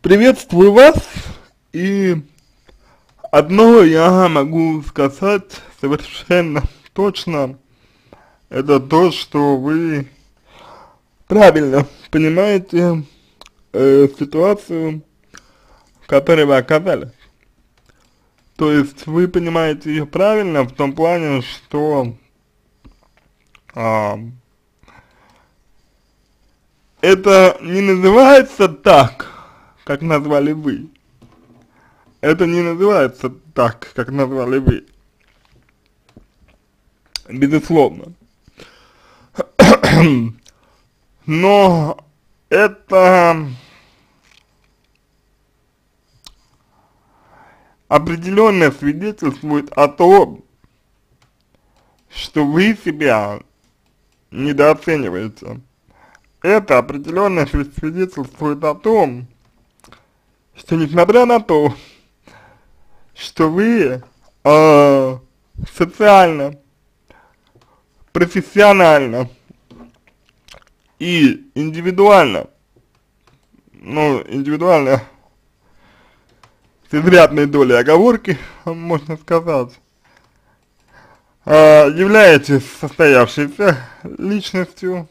Приветствую вас, и одно я могу сказать совершенно точно, это то, что вы правильно понимаете ситуацию, в которой вы оказались. То есть вы понимаете ее правильно в том плане, что а, это не называется так, как назвали вы. Это не называется так, как назвали вы, безусловно. Но это определенно свидетельствует о том, что вы себя недооцениваете. Это определенно свидетельствует о том, что несмотря на то, что вы социально, профессионально и индивидуально, ну, индивидуально с изрядной долей оговорки, можно сказать, являетесь состоявшейся личностью,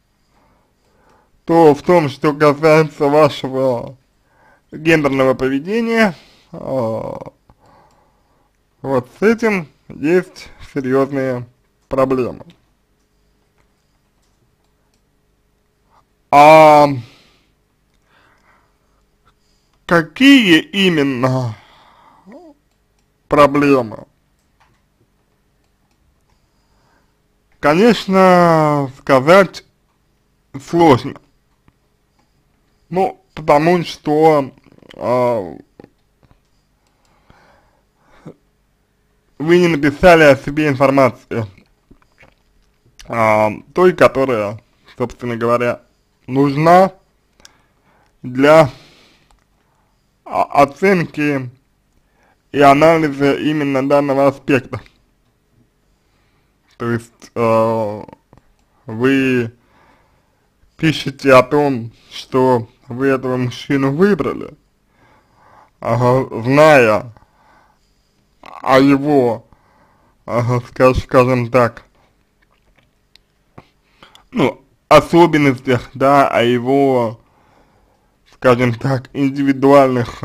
то в том, что касается вашего гендерного поведения, вот с этим есть серьезные проблемы. А какие именно проблемы? Конечно, сказать сложно. Ну, потому что вы не написали о себе информацию, той, которая, собственно говоря, нужна для оценки и анализа именно данного аспекта. То есть вы пишете о том, что вы этого мужчину выбрали, зная о его, скажем так, ну, особенностях, да, о его, скажем так, индивидуальных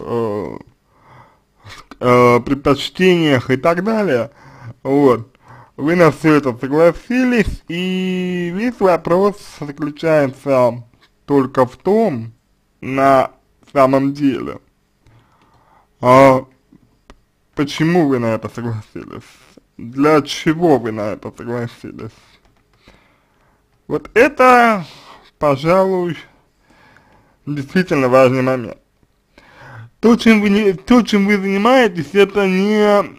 предпочтениях и так далее, вот. Вы на все это согласились, и весь вопрос заключается только в том, на самом деле, почему вы на это согласились, для чего вы на это согласились. Вот это, пожалуй, действительно важный момент. То, чем вы занимаетесь, это не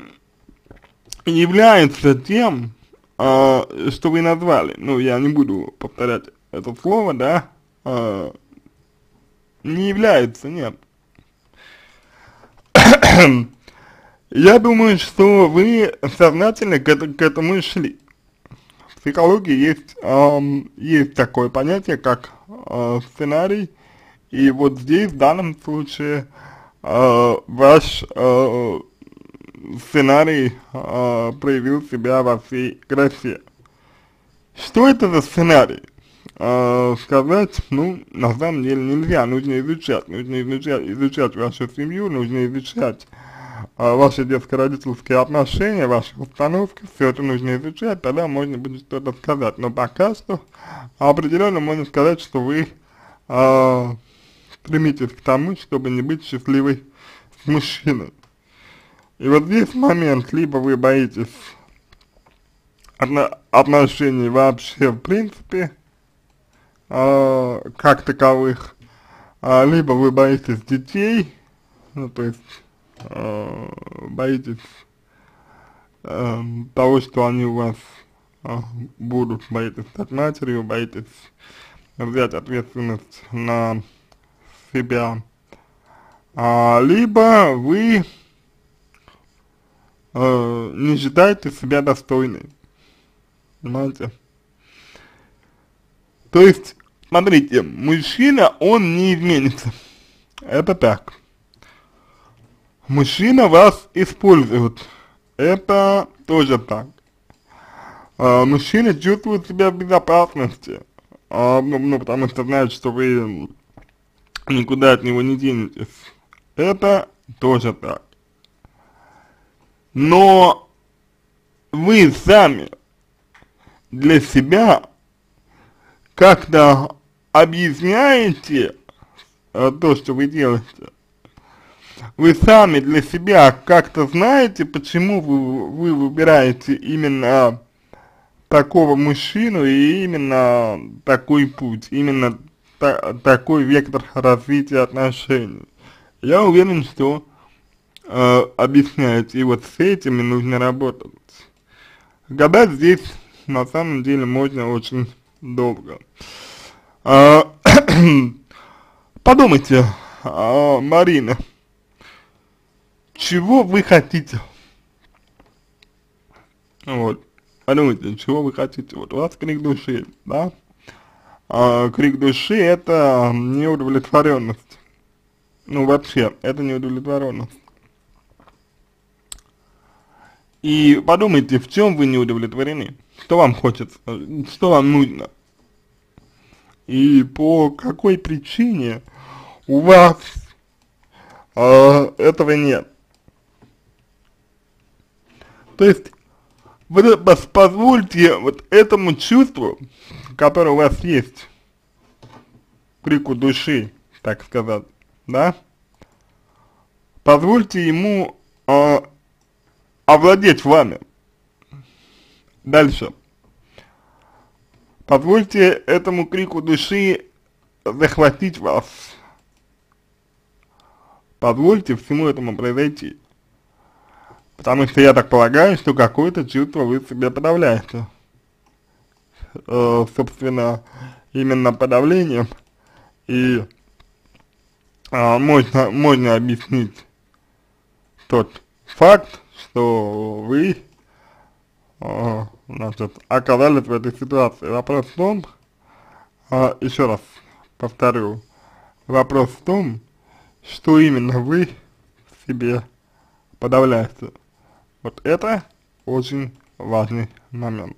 является тем, что вы назвали. Ну, я не буду повторять это слово, да, не является, нет. Я думаю, что вы сознательно к этому шли. В психологии есть такое понятие, как сценарий, и вот здесь, в данном случае, ваш сценарий проявил себя во всей красе. Что это за сценарий? Сказать, ну, на самом деле нельзя, нужно изучать вашу семью, нужно изучать ваши детско-родительские отношения, ваши установки, все это нужно изучать, тогда можно будет что-то сказать. Но пока что определенно можно сказать, что вы стремитесь к тому, чтобы не быть счастливой с мужчиной. И вот здесь момент, либо вы боитесь отношений вообще в принципе, как таковых, либо вы боитесь детей, ну то есть боитесь того, что они у вас будут, боитесь стать матерью, боитесь взять ответственность на себя, либо вы не считаете себя достойной, понимаете? То есть, смотрите, мужчина, он не изменится, это так. Мужчина вас использует, это тоже так. Мужчина чувствует себя в безопасности, ну, потому что знает, что вы никуда от него не денетесь. Это тоже так. Но вы сами для себя как-то объясняете то, что вы делаете. Вы сами для себя как-то знаете, почему вы выбираете именно такого мужчину и именно такой путь, именно такой вектор развития отношений. Я уверен, что объясняете, и вот с этим и нужно работать. Гадать здесь на самом деле можно очень долго. Подумайте, Марина, чего вы хотите? Вот, подумайте, чего вы хотите? Вот у вас крик души, да? Крик души — это неудовлетворенность. Ну, вообще, это неудовлетворенность. И подумайте, в чем вы не удовлетворены, что вам хочется, что вам нужно. И по какой причине у вас этого нет. То есть, вы позвольте вот этому чувству, которое у вас есть, крику души, так сказать, да, позвольте ему овладеть вами. Дальше. Позвольте этому крику души захватить вас. Позвольте всему этому произойти. Потому что я так полагаю, что какое-то чувство вы себе подавляете. Собственно, именно подавлением и можно объяснить тот факт, что вы значит, оказались в этой ситуации. Вопрос в том, еще раз повторю, вопрос в том, что именно вы в себе подавляете. Вот это очень важный момент.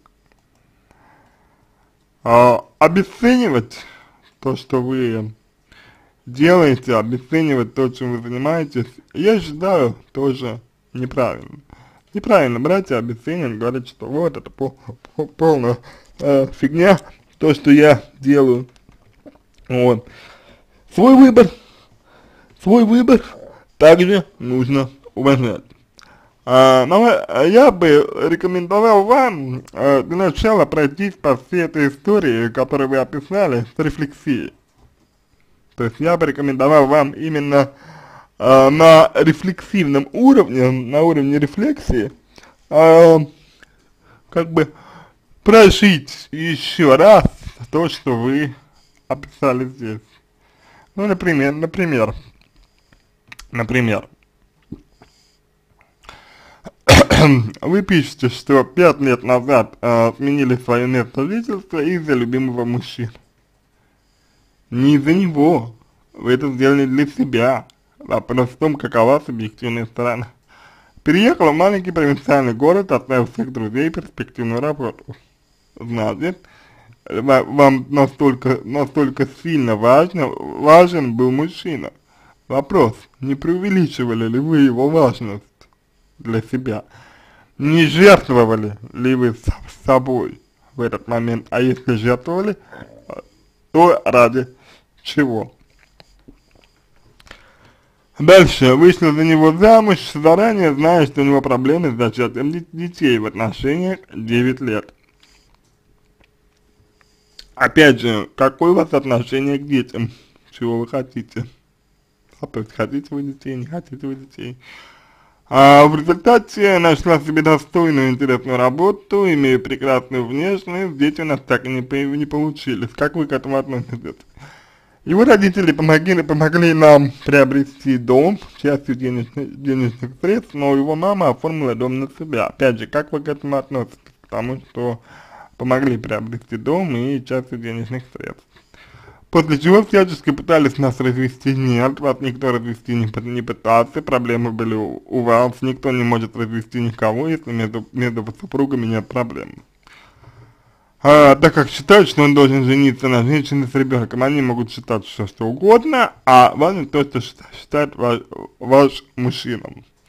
Обесценивать то, что вы делаете, обесценивать то, чем вы занимаетесь, я считаю, тоже неправильно. Неправильно брать и обесценивать, говорить, что вот это полная фигня, то, что я делаю. Вот. Свой выбор также нужно уважать. Но я бы рекомендовал вам для начала пройтись по всей этой истории, которую вы описали, с рефлексией. То есть я бы рекомендовал вам именно на рефлексивном уровне, на уровне рефлексии, как бы прожить еще раз то, что вы описали здесь. Ну, например, вы пишете, что 5 лет назад сменили свое место жительства из-за любимого мужчины. Не из-за него, вы это сделали для себя. Вопрос в том, какова субъективная сторона. Переехала в маленький провинциальный город, оставив всех друзей и перспективную работу. Значит, вам настолько сильно важен был мужчина. Вопрос, не преувеличивали ли вы его важность для себя? Не жертвовали ли вы собой в этот момент? А если жертвовали, то ради чего? Дальше, вышла за него замуж, заранее зная, что у него проблемы с зачатием детей в отношениях 9 лет. Опять же, какое у вас отношение к детям? Чего вы хотите? Хотите вы детей, не хотите вы детей? В результате нашла себе достойную, интересную работу, имея прекрасную внешность, дети у нас так и не получились. Как вы к этому относитесь? Его родители помогли нам приобрести дом, частью денежных средств, но его мама оформила дом на себя. Опять же, как вы к этому относитесь? Потому что помогли приобрести дом и частью денежных средств. После чего всячески пытались нас развести. Нет, вас никто развести не пытался, проблемы были у вас, никто не может развести никого, если между супругами нет проблем. Так как считают, что он должен жениться на женщине с ребенком, они могут считать все, что угодно, а важно то, что считает ваш мужчина.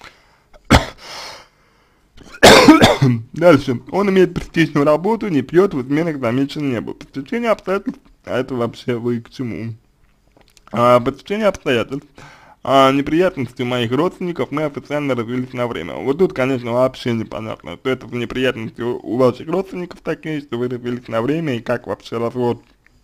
Дальше. Он имеет престижную работу, не пьет, в изменах замечен не был. По стечению обстоятельств, а это вообще вы к чему? По стечению обстоятельств, неприятности у моих родственников, мы официально развелись на время. Вот тут, конечно, вообще непонятно, что это неприятности у ваших родственников такие, что вы развелись на время, и как вообще развод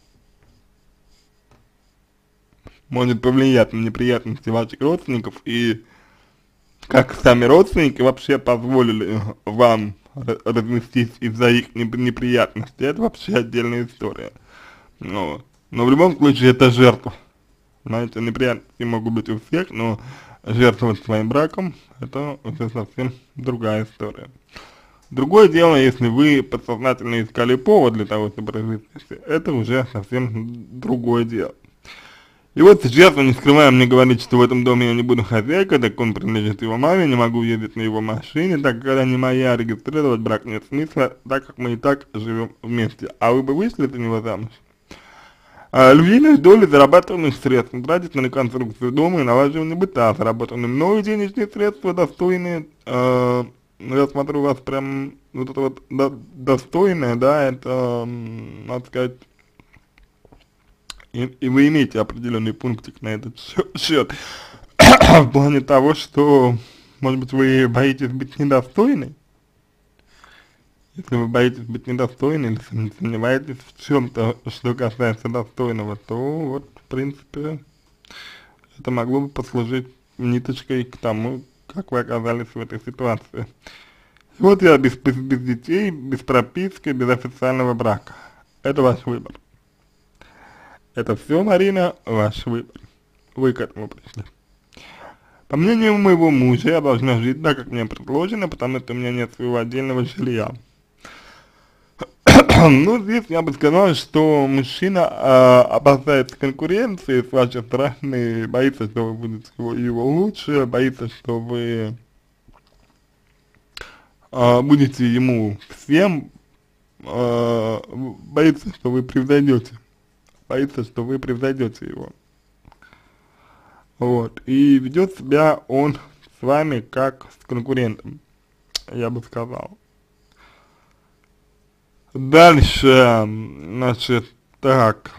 может повлиять на неприятности ваших родственников, и как сами родственники вообще позволили вам развестись из-за их неприятностей, это вообще отдельная история. Но в любом случае это жертва. Знаете, неприятности могут быть у всех, но жертвовать своим браком это уже совсем другая история. Другое дело, если вы подсознательно искали повод для того, чтобы развестись, это уже совсем другое дело. И вот сейчас он, не скрывая, мне говорит, что в этом доме я не буду хозяйкой, так он принадлежит его маме, не могу ездить на его машине, так как она не моя, регистрировать брак нет смысла, так как мы и так живем вместе. А вы бы вышли за него замуж? Львиную долю зарабатываемых средств тратить на реконструкцию дома и налаживание быта, заработанные мною денежные средства достойные, я смотрю, у вас прям вот это вот достойное, да, это, надо сказать, и вы имеете определенный пунктик на этот счет, в плане того, что, может быть, вы боитесь быть недостойной. Если вы боитесь быть недостойной или сомневаетесь в чем-то, что касается достойного, то вот, в принципе, это могло бы послужить ниточкой к тому, как вы оказались в этой ситуации. И вот я без детей, без прописки, без официального брака. Это ваш выбор. Это все, Марина, ваш выбор. Вы к этому пришли. По мнению моего мужа, я должна жить так, как мне предложено, потому что у меня нет своего отдельного жилья. Ну, здесь я бы сказал, что мужчина опасается конкуренции с вашей стороны, боится, что вы будете его лучше, боится, что вы будете ему всем, боится, что вы превзойдете. Боится, что вы превзойдете его. Вот. И ведет себя он с вами как с конкурентом, я бы сказал. Дальше, значит, так.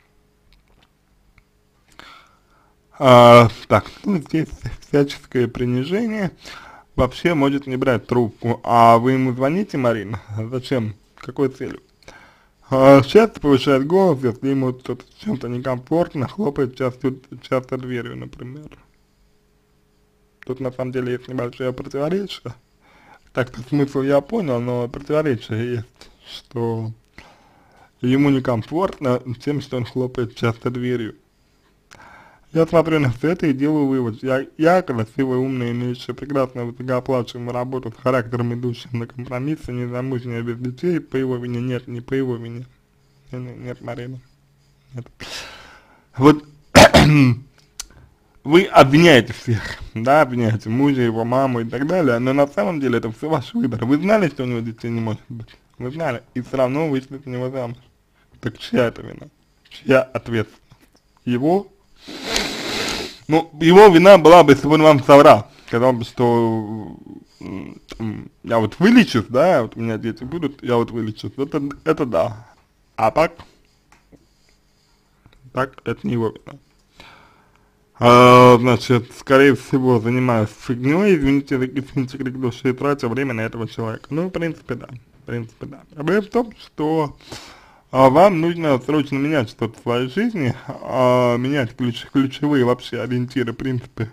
Так, ну здесь всяческое принижение. Вообще может не брать трубку. А вы ему звоните, Марина? Зачем? Какой целью? Часто повышает голос, если ему что-то чем-то некомфортно, хлопает часто дверью, например. Тут на самом деле есть небольшое противоречие. Так-то смысл я понял, но противоречие есть, что ему некомфортно тем, что он хлопает часто дверью. Я смотрю на все это и делаю вывод. Я красивая, умная, имеющая прекрасную высокооплачиваемую работу с характером, идущим на компромиссы, незамужняя, без детей, по его вине нет, не по его вине. Нет, Марина. Нет. Вот вы обвиняете всех, да, обвиняете мужа, его маму и так далее, но на самом деле это все ваш выбор. Вы знали, что у него детей не может быть? Вы знали, и все равно вышли за него замуж. Так чья это вина? Чья ответственность? Его? Ну, его вина была бы, если бы он вам соврал. Сказал бы, что я вот вылечусь, да, вот у меня дети будут, я вот вылечусь. Это да. А так это не его вина. Значит, скорее всего, занимаюсь фигней, извините крик души, и тратя время на этого человека. Ну, в принципе, да. Проблема в том, что вам нужно срочно менять что-то в своей жизни, менять ключевые вообще ориентиры, принципы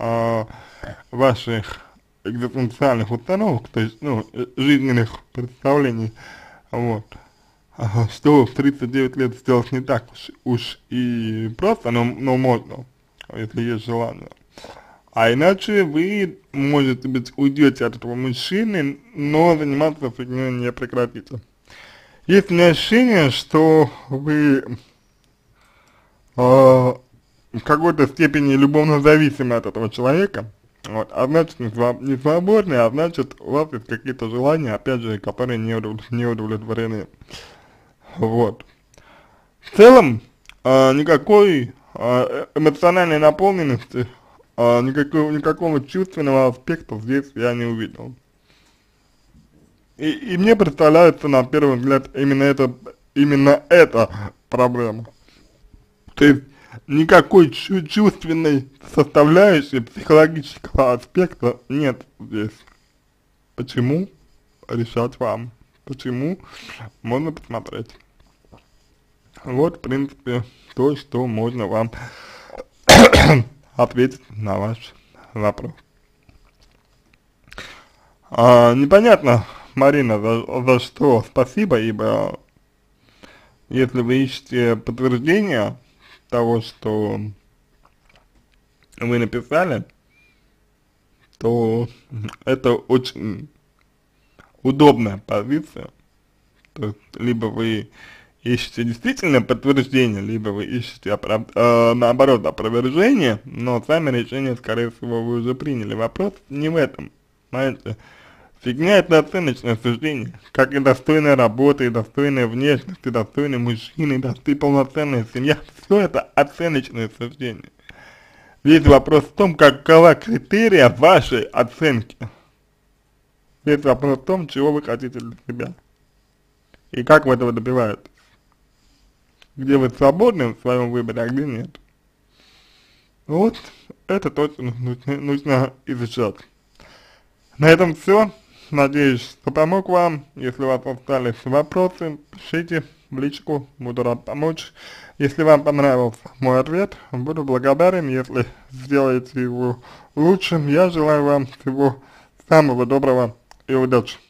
ваших экзистенциальных установок, то есть, ну, жизненных представлений, вот. Что в 39 лет сделать не так уж и просто, но можно, если есть желание. А иначе вы, может быть, уйдете от этого мужчины, но заниматься фигней не прекратите. Есть у меня ощущение, что вы в какой-то степени любовно зависимы от этого человека, вот, а значит не свободны, а значит у вас есть какие-то желания, опять же, которые не удовлетворены, вот. В целом, никакой эмоциональной наполненности, никакого чувственного аспекта здесь я не увидел. И мне представляется на первый взгляд именно эта проблема. То есть никакой чувственной составляющей психологического аспекта нет здесь. Почему? Решать вам. Почему? Можно посмотреть. Вот, в принципе, то, что можно вам ответить на ваш вопрос. Непонятно, Марина, за что спасибо, ибо если вы ищете подтверждение того, что вы написали, то это очень удобная позиция. То есть, либо вы ищете действительно подтверждение, либо вы ищете наоборот опровержение, но сами решение, скорее всего, вы уже приняли. Вопрос не в этом, знаете. Фигня — это оценочное суждение, как и достойная работа, и достойная внешность, и достойный мужчина, и полноценная семья. Все это оценочное суждение. Весь вопрос в том, какова критерия вашей оценки. Весь вопрос в том, чего вы хотите для себя. И как вы этого добиваетесь. Где вы свободны в своем выборе, а где нет. Вот, это точно нужно изучать. На этом все. Надеюсь, что помог вам. Если у вас остались вопросы, пишите в личку, буду рад помочь. Если вам понравился мой ответ, буду благодарен, если сделаете его лучшим. Я желаю вам всего самого доброго и удачи.